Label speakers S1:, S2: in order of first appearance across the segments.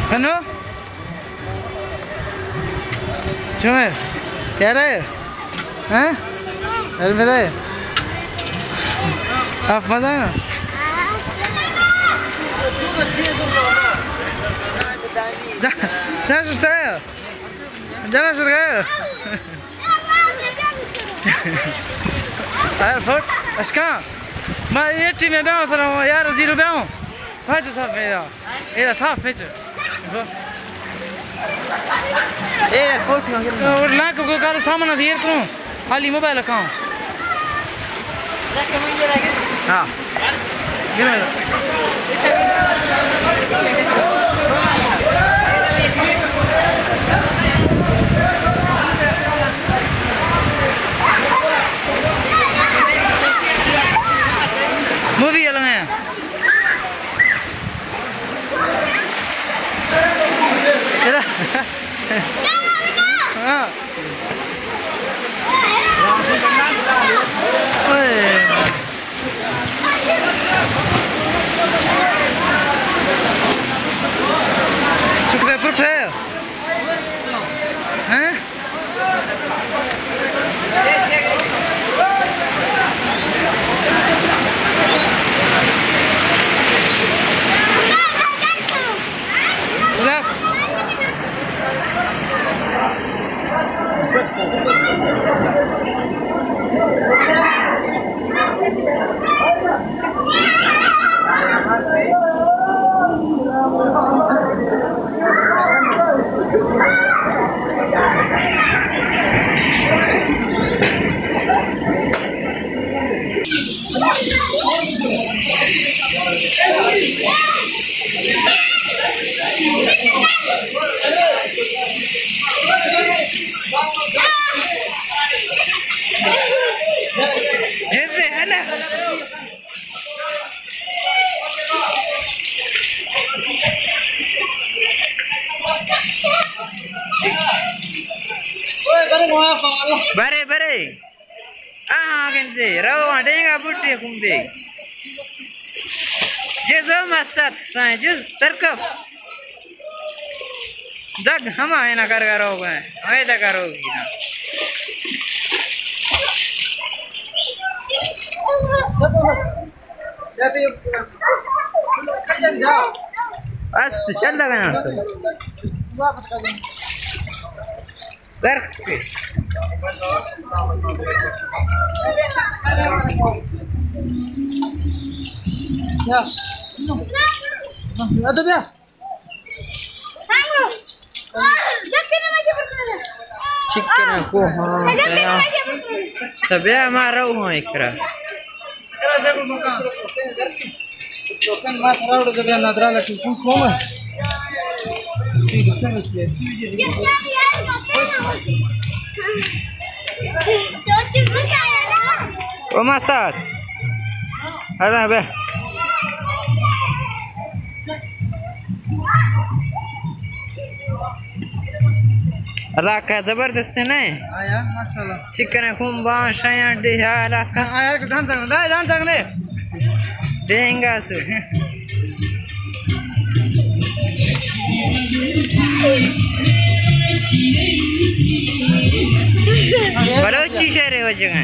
S1: Ano? Cuma, क्या रहे? हैं? अरे मेरे, आप मजा है ना? जा सुस्ता है? जाना सुर गया? अरे फुट, अस्का, मैं ये टीम में बैठा था यार 0 बैठा, भाई जो साफ मेरा, ये साफ है जो, ये फुट और लाख को कारो सामान दिए करूँ, खाली मोबाइल लगाऊं, हाँ, गिरा मूवी अलग है हाँ चुकते पर थे हैं bare bare kan deh rawa denga butti kumde jezo masat sai jez tarkab dag hama है ना कर करोगे हमें तो करोगी ना बस चल लगा ना कर ada dia chicken aku saya tapi marah hua ikra chicken marah udah jadi nadra lagi koma oh masak ada be राका जबरदस्त नहीं आया माशाल्लाह चिकन खुंबा शाया डिहा राका आया के जान संग ले देंगा सु बलोची शहर है वो जगह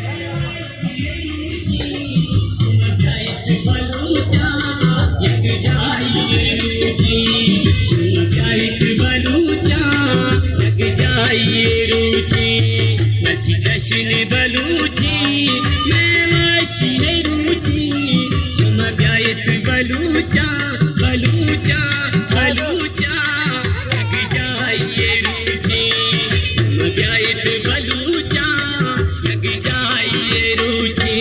S1: जश्न बलूची मैं वाशी है रूची तुम ब्यायत बलूचा बलूचा बलूचा लग जाइए रूची तुम ब्यायत बलूचा लग जाइए रूची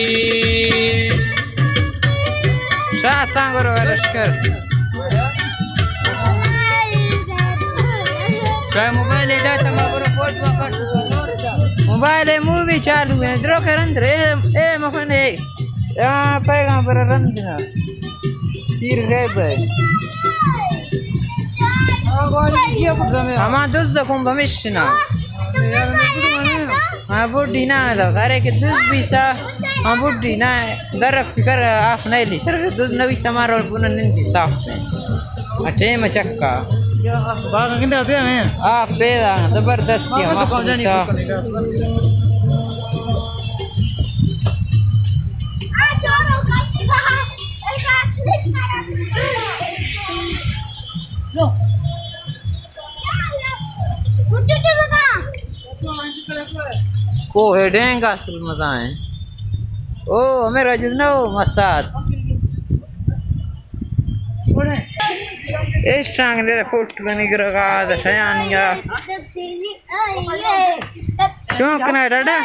S1: शास्तां करो लश्कर क्या मोबाइल ले जाता मैं बरो फोटो कर मोबाइल मूवी चालू है द्रो कर अंदर ए मखने यहाँ पैगाम पर रंधना तीर गए भाई हमारे दोस्त को भविष्य ना हाँ बुढ़ी ना था करे कि दोस्त भी सा हाँ बुढ़ी ना दरक फिकर आप नहीं ली कर दोस्त नवी समारोह पुनः निंदी साफ में अच्छे में चक्का
S2: बागा किंदा पे मैं
S1: आप पेदा जबरदस्त किया
S2: तो कौन जानी
S1: को है डेंगा असल मजा है ओ मेरा जितना हो मसाद इस टांग दे फुट बनी करगा दशयानिया क्यों कना डाडा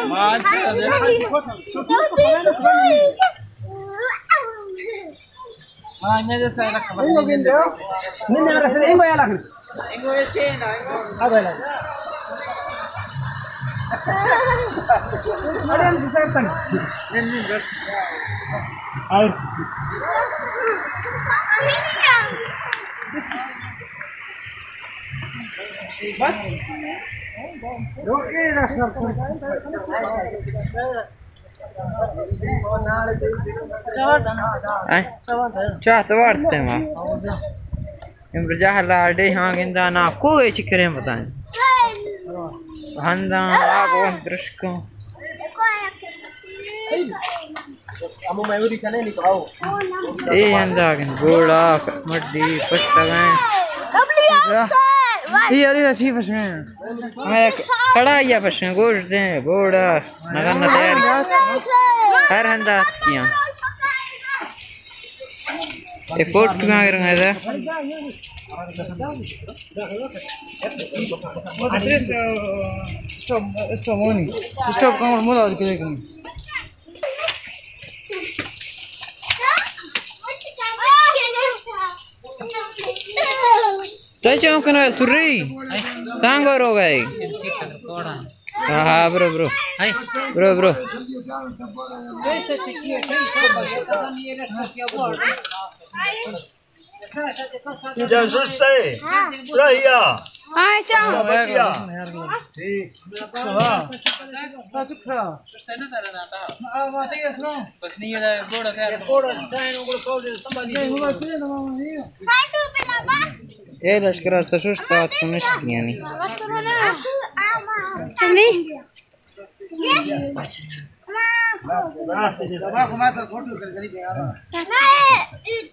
S2: हां मैं जैसा रखा बस नहीं रख इंगो या लख इंगो ये चेन आ गया अरे हम दूसरा तंग नहीं बस और बस रोके रखना
S1: चाहते वाड़ते हैं इम्रजाह लाडे हाँ गिंदा ना कोई चिकरे बताएं हंदा आगो दृश्कों
S2: अमो मेमोरी चले नहीं खाओ
S1: ये हंदा गिन गोड़ा मड्डी पट्टा गए
S2: ये अरे अच्छी फसने
S1: मैं खड़ा या फसने गोश्त दे गोड़ा नगरना तैयार हर हंदा किया ये फोटो कहाँ करेंगे इधर
S2: स्टॉप स्टॉप होनी स्टॉप कहाँ मोड़ा और क्या करेंगे
S1: तो क्यों कना सुरी सांगो रो गए हाँ ब्रो ब्रो ब्रो ब्रो
S3: जा सुस्ते रहिया
S4: हां चाओ
S3: ठीक
S2: वाह सुखा सुस्ते ना तारा नाटा आ बात है सुनो बस नहीं है गोड़ा तैयार गोड़ा चाहे उनको कॉल संभाली नहीं हुआ फिर ना मामा
S4: फाटू पेला बा
S1: ये लश्कर तो सुस्ता तो नहीं यानी
S4: चली
S2: बाबा को मासा फोटो कर करी यार